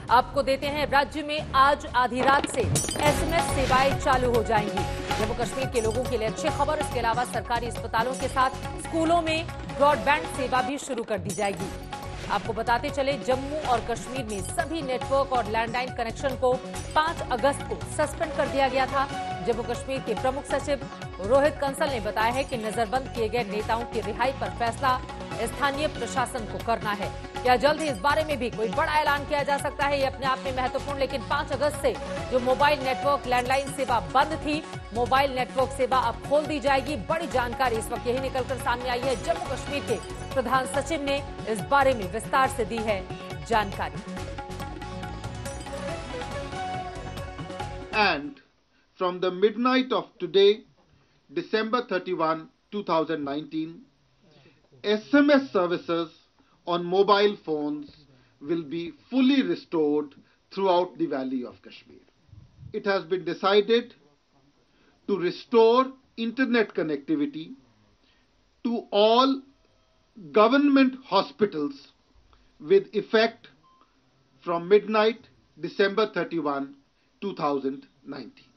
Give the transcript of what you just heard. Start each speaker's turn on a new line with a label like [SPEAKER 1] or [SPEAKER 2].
[SPEAKER 1] आपको देते हैं, राज्य में आज आधी रात से एसएमएस सेवाएं चालू हो जाएंगी। जम्मू कश्मीर के लोगों के लिए अच्छी खबर। इसके अलावा सरकारी अस्पतालों के साथ स्कूलों में ब्रॉडबैंड सेवा भी शुरू कर दी जाएगी। आपको बताते चले, जम्मू और कश्मीर में सभी नेटवर्क और लैंडलाइन कनेक्शन को 5 अगस्त को सस्पेंड कर दिया गया था। जम्मू कश्मीर के प्रमुख सचिव रोहित कंसल ने बताया है कि नजरबंद किए गए नेताओं की रिहाई पर फैसला स्थानीय प्रशासन को करना है। क्या जल्द ही इस बारे में भी कोई बड़ा ऐलान किया जा सकता है, ये अपने आप में महत्वपूर्ण। लेकिन 5 अगस्त से जो मोबाइल नेटवर्क लैंडलाइन सेवा बंद थी, मोबाइल नेटवर्क सेवा अब खोल दी जाएगी। बड़ी जानकारी इस वक्त यही निकलकर सामने आई है। जम्मू कश्मीर के प्रधान सचिव ने इस बारे में विस्तार से दी है जानकारी।
[SPEAKER 2] And from the midnight of today, December 31, 2019, SMS services on mobile phones will be fully restored throughout the Valley of Kashmir. It has been decided to restore internet connectivity to all government hospitals with effect from midnight December 31, 2019.